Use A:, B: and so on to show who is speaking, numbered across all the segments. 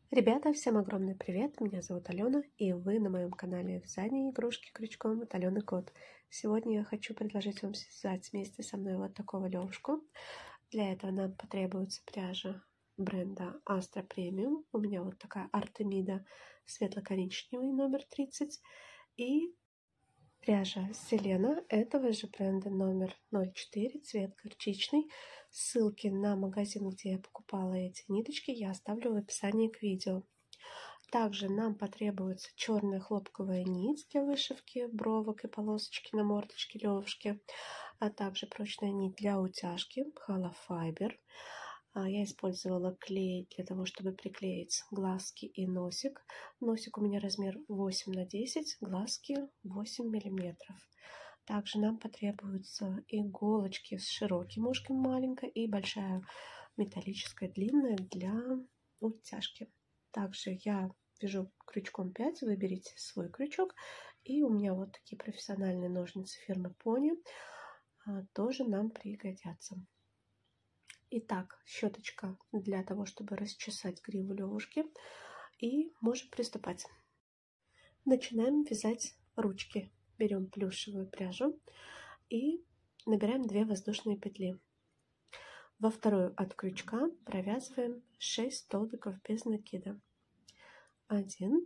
A: Ребята, всем огромный привет! Меня зовут Алена, и вы на моем канале вязания игрушки крючком от Алены Кот. Сегодня я хочу предложить вам связать вместе со мной вот такого левушку. Для этого нам потребуется пряжа бренда Astra Premium. У меня вот такая Артемида светло-коричневый номер 30 и пряжа Селена этого же бренда номер 04, цвет горчичный. Ссылки на магазин, где я покупала эти ниточки, я оставлю в описании к видео. Также нам потребуется черная хлопковая нить для вышивки бровок и полосочки на мордочке левушки, а также прочная нить для утяжки Halo Fiber. Я использовала клей для того, чтобы приклеить глазки и носик. Носик у меня размер 8 на 10, глазки 8 миллиметров. Также нам потребуются иголочки с широким ушком, маленькая и большая металлическая длинная для утяжки. Также я вяжу крючком 5, выберите свой крючок. И у меня вот такие профессиональные ножницы фирмы Пони тоже нам пригодятся. Итак, щеточка для того, чтобы расчесать гриву левушки. И можем приступать. Начинаем вязать ручки. Берем плюшевую пряжу и набираем 2 воздушные петли. Во вторую от крючка провязываем 6 столбиков без накида. 1,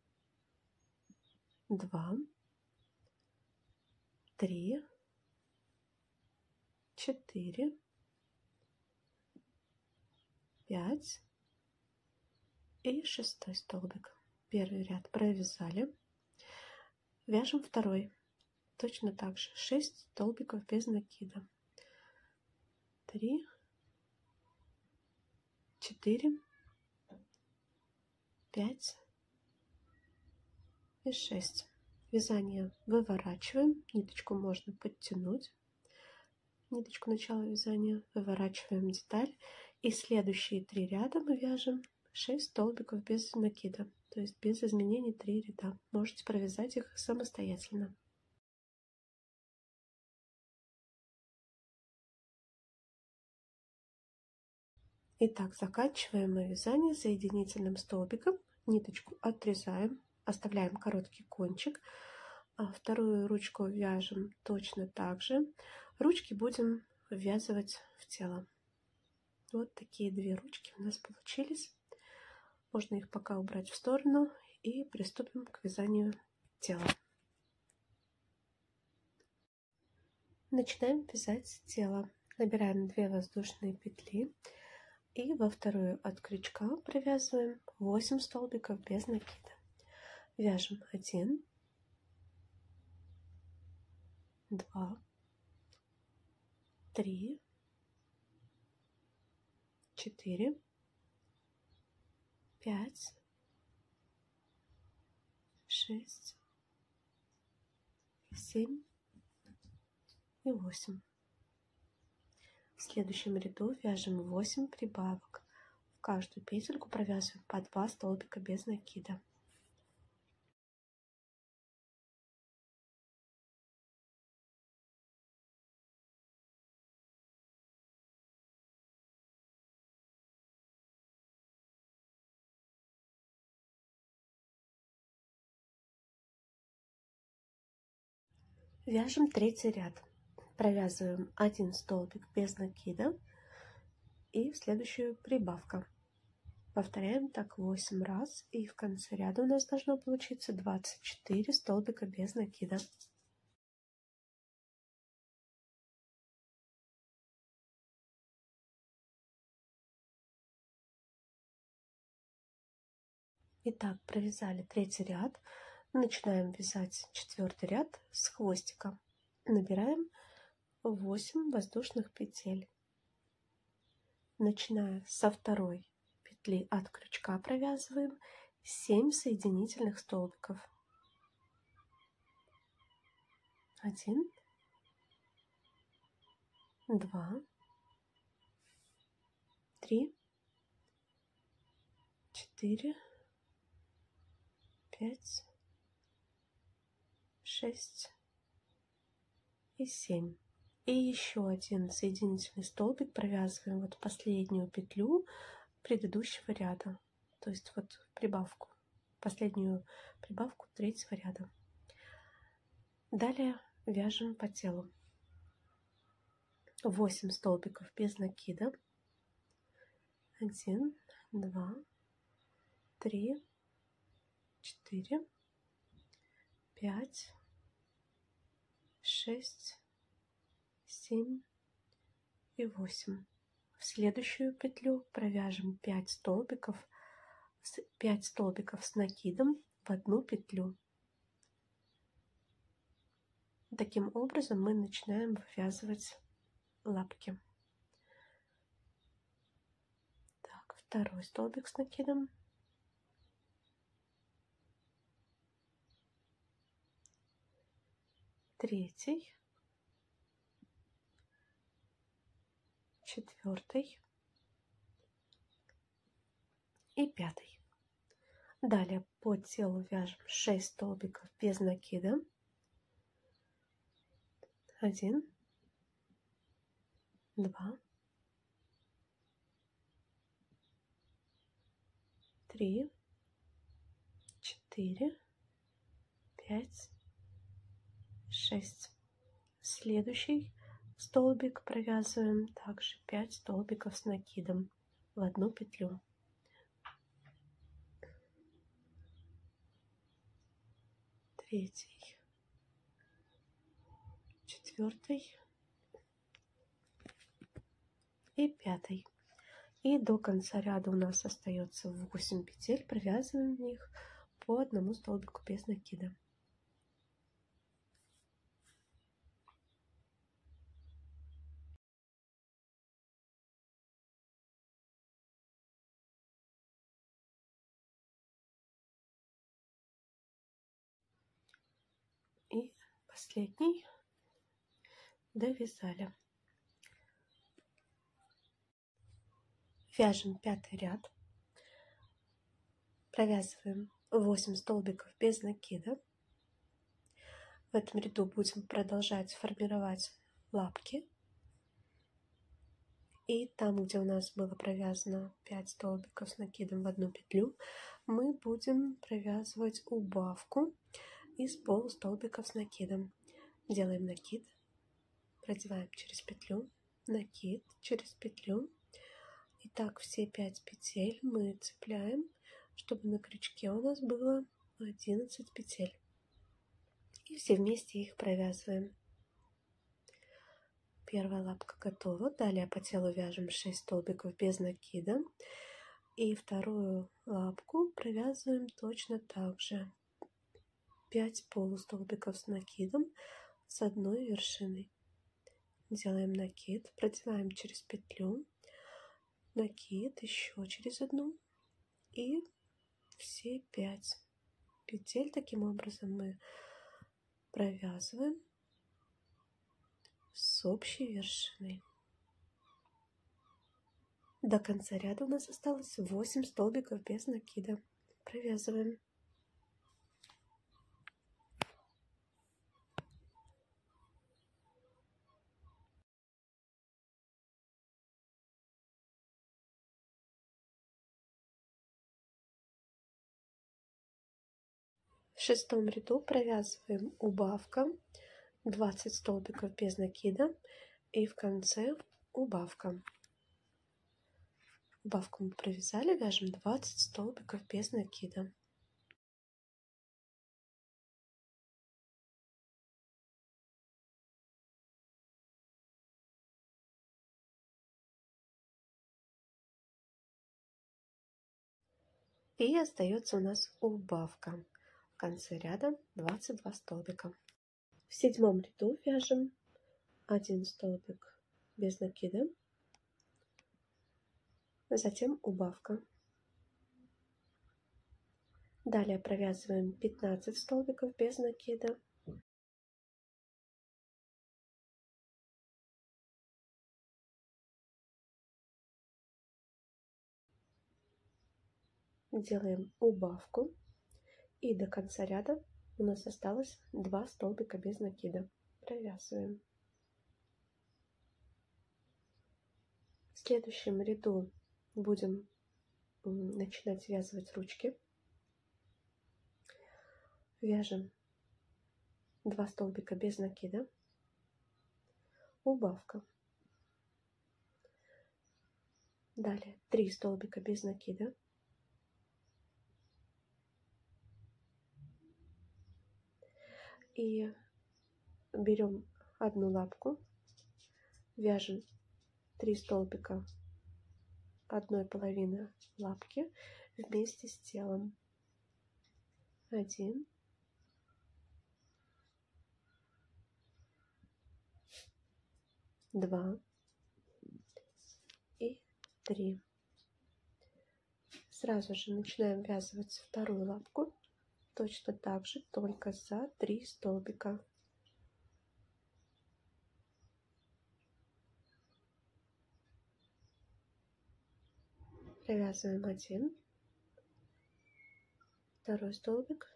A: 2, 3, 4, 5 и 6 столбик. Первый ряд провязали. Вяжем второй. Точно так же 6 столбиков без накида. 3, 4, 5 и 6. Вязание выворачиваем. Ниточку можно подтянуть. Ниточку начала вязания. Выворачиваем деталь. И следующие 3 ряда мы вяжем 6 столбиков без накида. То есть без изменений 3 ряда. Можете провязать их самостоятельно. Итак, заканчиваем мы вязание соединительным столбиком. Ниточку отрезаем, оставляем короткий кончик. Вторую ручку вяжем точно так же. Ручки будем ввязывать в тело. Вот такие 2 ручки у нас получились. Можно их пока убрать в сторону и приступим к вязанию тела. Начинаем вязать тело. Набираем 2 воздушные петли и во вторую от крючка провязываем 8 столбиков без накида. Вяжем 1, 2, 3, 4, 5, 6, 7 и 8. В следующем ряду вяжем 8 прибавок. В каждую петельку провязываем по 2 столбика без накида. Вяжем 3-й ряд. Провязываем 1 столбик без накида и в следующую прибавка. Повторяем так 8 раз, и в конце ряда у нас должно получиться 24 столбика без накида. Итак, провязали 3-й ряд. Начинаем вязать 4-й ряд с хвостика. Набираем 8 воздушных петель. Начиная со второй петли от крючка провязываем 7 соединительных столбиков. 1, 2, 3, 4, 5, 6 и 7. И еще один соединительный столбик провязываем вот последнюю петлю предыдущего ряда. то есть вот прибавку, последнюю прибавку третьего ряда. Далее вяжем по телу 8 столбиков без накида. 1, 2, 3, 4, 5, 6, 7 и 8. В следующую петлю провяжем 5 столбиков с накидом в одну петлю. Таким образом мы начинаем вывязывать лапки. Так, второй столбик с накидом. Третий. Четвертый. И пятый. Далее по телу вяжем 6 столбиков без накида. 1, 2, 3, 4, 5, 6. Следующий столбик провязываем также 5 столбиков с накидом в одну петлю. Третий, четвертый и пятый. И до конца ряда у нас остается 8 петель. Провязываем в них по одному столбику без накида. И последний довязали. Вяжем пятый ряд. Провязываем 8 столбиков без накида. В этом ряду будем продолжать формировать лапки. И там, где у нас было провязано 5 столбиков с накидом в одну петлю, мы будем провязывать убавку из полустолбиков с накидом. Делаем накид, продеваем через петлю, накид через петлю. И так все 5 петель мы цепляем, чтобы на крючке у нас было 11 петель. И все вместе их провязываем. Первая лапка готова. Далее по телу вяжем 6 столбиков без накида. И вторую лапку провязываем точно так же. 5 полустолбиков с накидом с одной вершиной. Делаем накид, продеваем через петлю, накид еще через одну и все 5 петель таким образом мы провязываем с общей вершиной. До конца ряда у нас осталось 8 столбиков без накида. Провязываем. В шестом ряду провязываем убавка 20 столбиков без накида и в конце убавка. Убавку мы провязали, вяжем 20 столбиков без накида. И остается у нас убавка. В конце ряда 22 столбика. В седьмом ряду вяжем 1 столбик без накида, затем убавка. Далее провязываем 15 столбиков без накида. Делаем убавку. И до конца ряда у нас осталось 2 столбика без накида. Провязываем. В следующем ряду будем начинать связывать ручки. Вяжем 2 столбика без накида, убавка. Далее 3 столбика без накида, и берем одну лапку, вяжем 3 столбика одной половины лапки вместе с телом. 1, 2 и 3. Сразу же начинаем ввязывать вторую лапку, точно так же, только за 3 столбика. Провязываем 1, второй столбик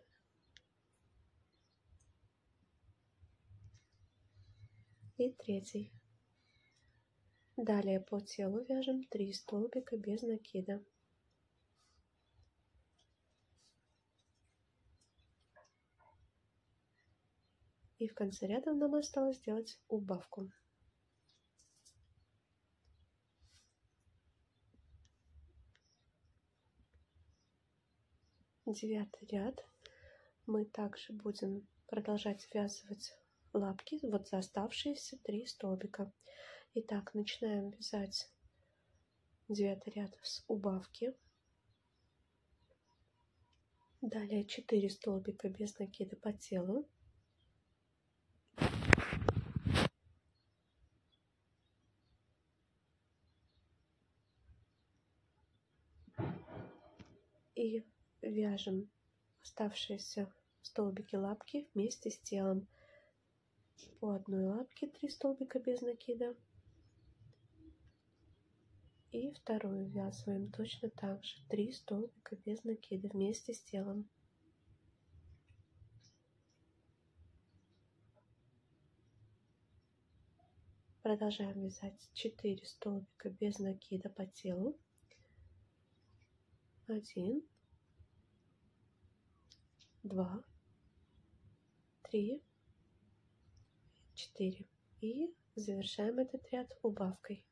A: и 3. Далее по телу вяжем 3 столбика без накида. И в конце ряда нам осталось сделать убавку. Девятый ряд. Мы также будем продолжать ввязывать лапки вот за оставшиеся 3 столбика. Итак, начинаем вязать 9 ряд с убавки. Далее 4 столбика без накида по телу. И вяжем оставшиеся столбики лапки вместе с телом. По одной лапке 3 столбика без накида. И вторую ввязываем точно так же 3 столбика без накида вместе с телом. Продолжаем вязать 4 столбика без накида по телу. 1, 2, 3, 4. И завершаем этот ряд убавкой.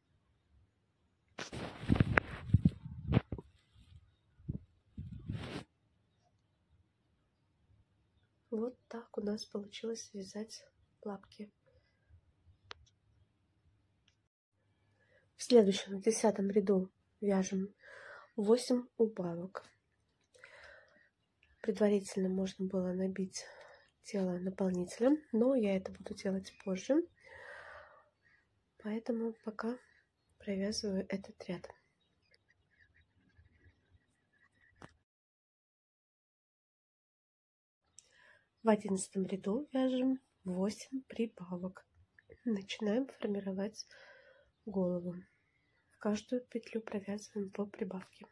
A: Вот так у нас получилось связать лапки. В следующем, в 10 ряду, вяжем 8 убавок. Предварительно можно было набить тело наполнителем, но я это буду делать позже. Поэтому пока провязываю этот ряд. В 11 ряду вяжем 8 прибавок. Начинаем формировать голову. В каждую петлю провязываем по прибавке.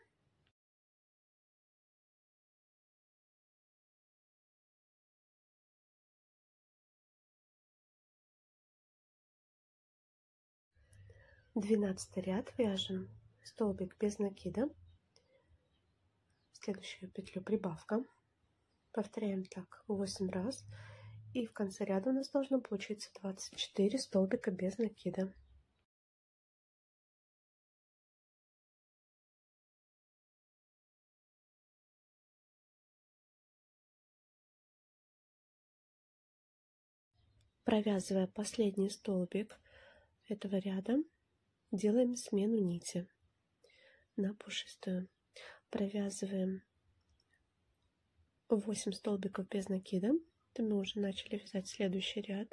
A: В 12 ряд вяжем столбик без накида, в следующую петлю прибавка. Повторяем так 8 раз. И в конце ряда у нас должно получиться 24 столбика без накида. Провязывая последний столбик этого ряда, делаем смену нити на пушистую. Провязываем 8 столбиков без накида. Это мы уже начали вязать следующий ряд.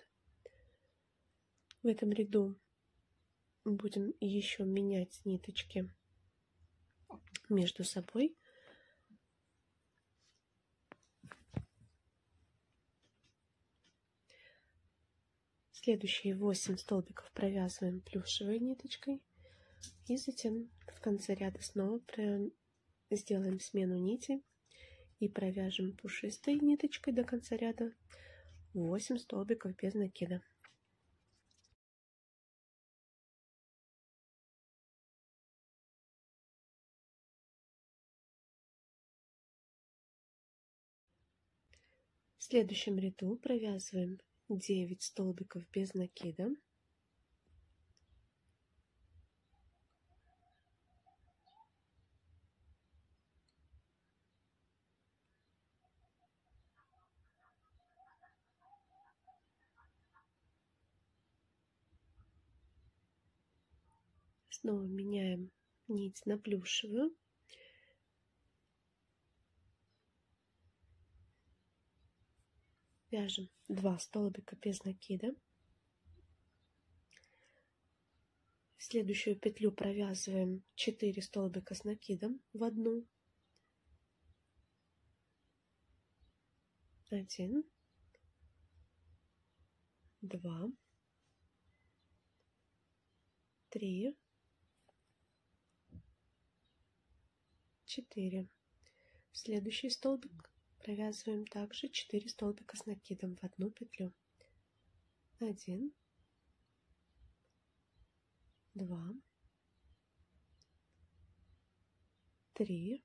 A: В этом ряду будем еще менять ниточки между собой. Следующие 8 столбиков провязываем плюшевой ниточкой. И затем в конце ряда снова сделаем смену нити и провяжем пушистой ниточкой до конца ряда 8 столбиков без накида. следующем ряду провязываем 9 столбиков без накида. Снова меняем нить на плюшевую. Вяжем 2 столбика без накида. В следующую петлю провязываем 4 столбика с накидом в одну. 1, 2, 3, 4. В следующий столбик провязываем также 4 столбика с накидом в одну петлю. 1, 2, 3,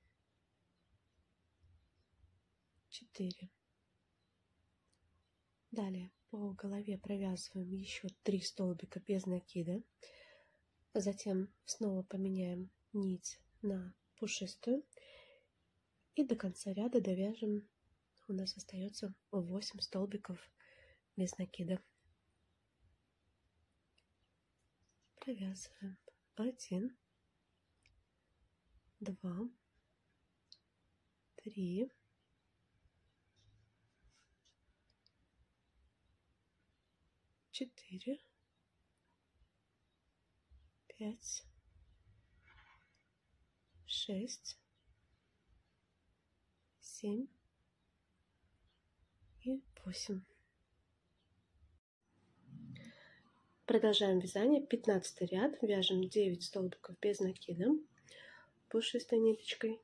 A: 4. Далее по голове провязываем еще 3 столбика без накида. Затем снова поменяем нить на пушистую. И до конца ряда довяжем. У нас остается 8 столбиков без накида. Провязываем 1, 2, 3, 4, 5, 6, 7 и 8. Продолжаем вязание. 15 ряд. Вяжем 9 столбиков без накида пушистой ниточкой.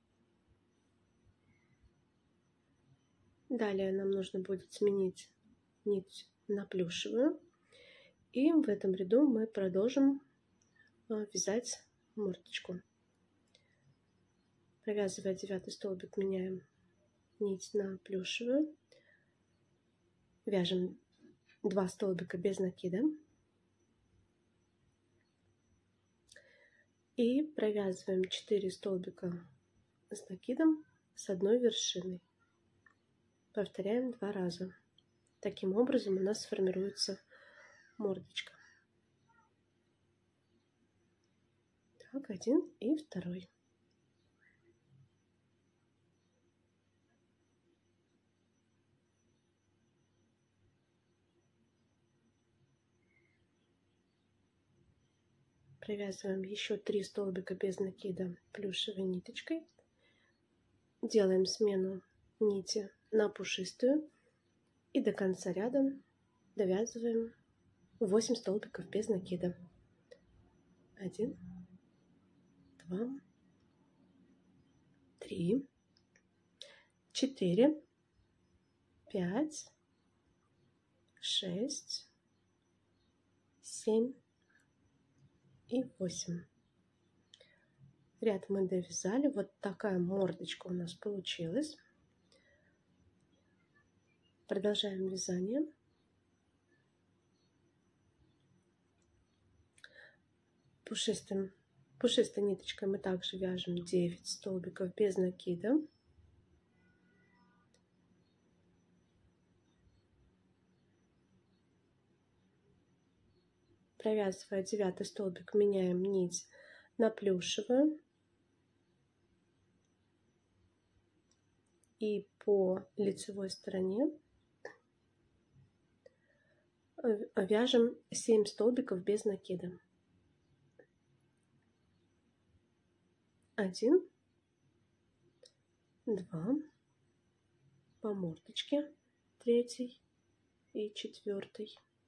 A: Далее нам нужно будет сменить нить на плюшевую. И в этом ряду мы продолжим вязать мордочку. Провязывая 9 столбик, меняем нить на плюшевую. Вяжем 2 столбика без накида. И провязываем 4 столбика с накидом с одной вершиной. Повторяем 2 раза. Таким образом у нас сформируется мордочка. Так, 1 и 2. Провязываем еще 3 столбика без накида плюшевой ниточкой. Делаем смену нити на пушистую. И до конца ряда довязываем 8 столбиков без накида. 1, 2, 3, 4, 5, 6, 7 и 8. Ряд мы довязали. Вот такая мордочка у нас получилась. Продолжаем вязание. Пушистой ниточкой мы также вяжем 9 столбиков без накида. Провязывая 9 столбик, меняем нить на плюшевую. И по лицевой стороне вяжем 7 столбиков без накида. 1, 2, по мордочке 3 и 4,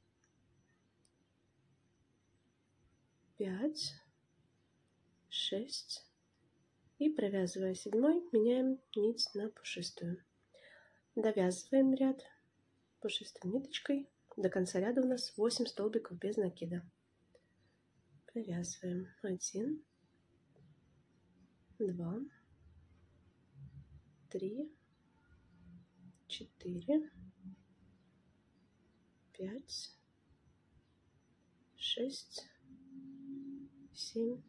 A: 5, 6 и провязывая 7, меняем нить на пушистую. Довязываем ряд пушистой ниточкой. До конца ряда у нас 8 столбиков без накида. Провязываем 1, 2, 3, 4, 5, 6, 7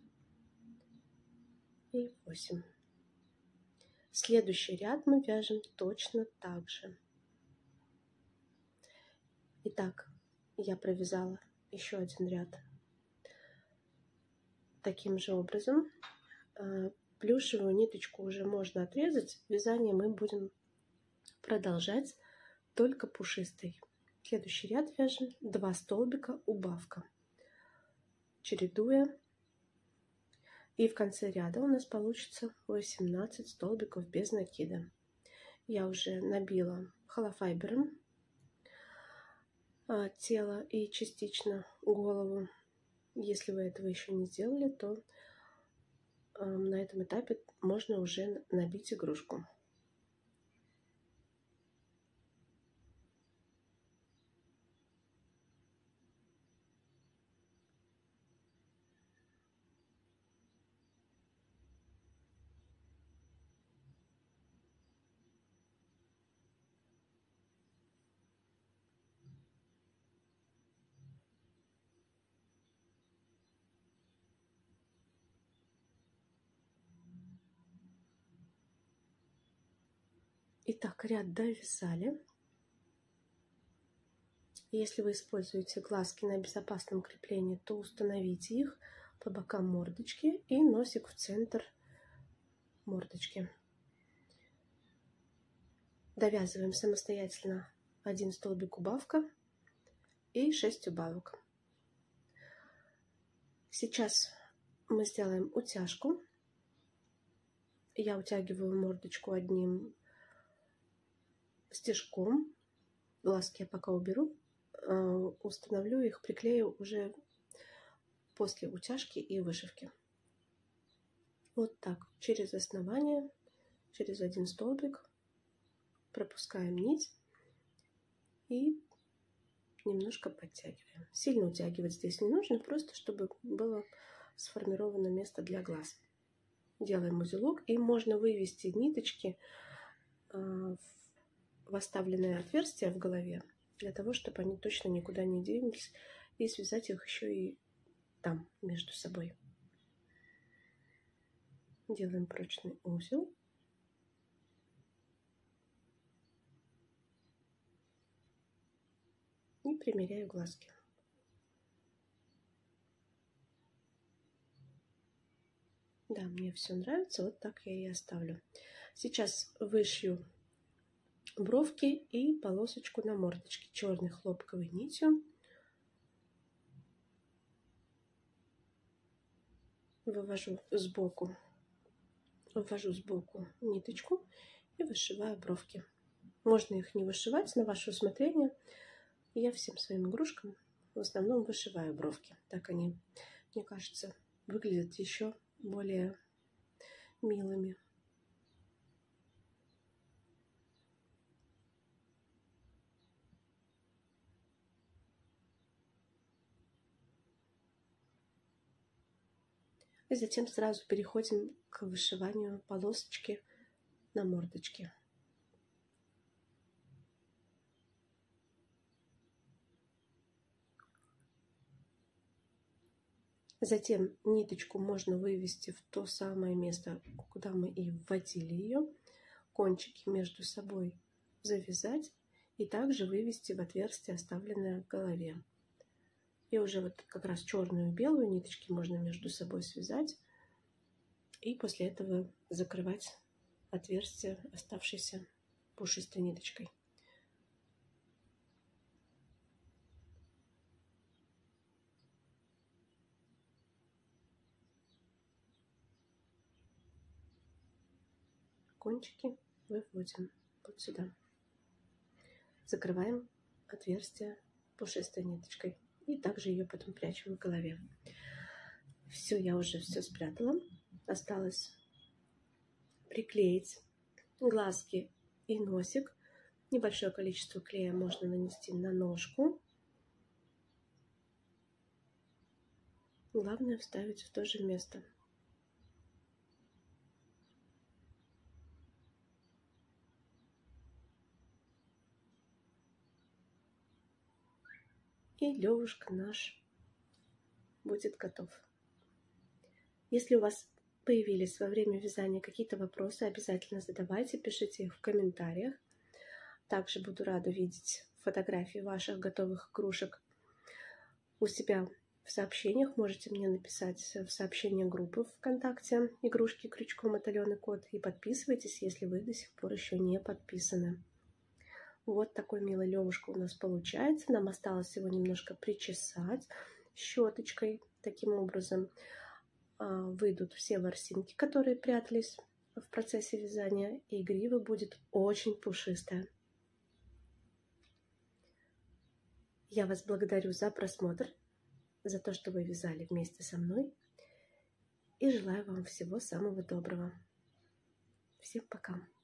A: и 8. Следующий ряд мы вяжем точно так же. Итак, я провязала еще один ряд таким же образом. Плюшевую ниточку уже можно отрезать. Вязание мы будем продолжать только пушистой. Следующий ряд вяжем 2 столбика убавка, чередуя. И в конце ряда у нас получится 18 столбиков без накида. Я уже набила холофайбером тело и частично голову. Если вы этого еще не сделали, то на этом этапе можно уже набить игрушку. Итак, ряд довязали. Если вы используете глазки на безопасном креплении, то установите их по бокам мордочки и носик в центр мордочки. Довязываем самостоятельно 1 столбик убавка и 6 убавок. Сейчас мы сделаем утяжку. Я утягиваю мордочку одним стежком. Глазки я пока уберу. Установлю их, приклею уже после утяжки и вышивки. Вот так, через основание, через 1 столбик пропускаем нить и немножко подтягиваем. Сильно утягивать здесь не нужно, просто чтобы было сформировано место для глаз. Делаем узелок, и можно вывести ниточки в оставленное отверстие в голове, для того, чтобы они точно никуда не делись, и связать их еще и там между собой. Делаем прочный узел. И примеряю глазки. Да, мне все нравится, вот так я и оставлю. Сейчас вышью бровки и полосочку на мордочке черной хлопковой нитью. Ввожу сбоку ниточку и вышиваю бровки. Можно их не вышивать, на ваше усмотрение. Я всем своим игрушкам в основном вышиваю бровки. Так они, мне кажется, выглядят еще более милыми. И затем сразу переходим к вышиванию полосочки на мордочке. Затем ниточку можно вывести в то самое место, куда мы и вводили ее, кончики между собой завязать и также вывести в отверстие, оставленное в голове. И уже вот как раз черную и белую ниточки можно между собой связать и после этого закрывать отверстие оставшейся пушистой ниточкой. Кончики выводим вот сюда. Закрываем отверстие пушистой ниточкой. И также ее потом прячем в голове. Все, я уже все спрятала. Осталось приклеить глазки и носик. Небольшое количество клея можно нанести на ножку. Главное вставить в то же место. и левушка наш будет готов. Если у вас появились во время вязания какие-то вопросы, обязательно задавайте, пишите их в комментариях. Также буду рада видеть фотографии ваших готовых игрушек у себя в сообщениях. Можете мне написать в сообщение группы ВКонтакте «Игрушки крючком» от Алены Кот. И подписывайтесь, если вы до сих пор еще не подписаны. Вот такой милый левушка у нас получается. Нам осталось его немножко причесать щеточкой. Таким образом выйдут все ворсинки, которые прятались в процессе вязания, и грива будет очень пушистая. Я вас благодарю за просмотр, за то, что вы вязали вместе со мной, и желаю вам всего самого доброго. Всем пока!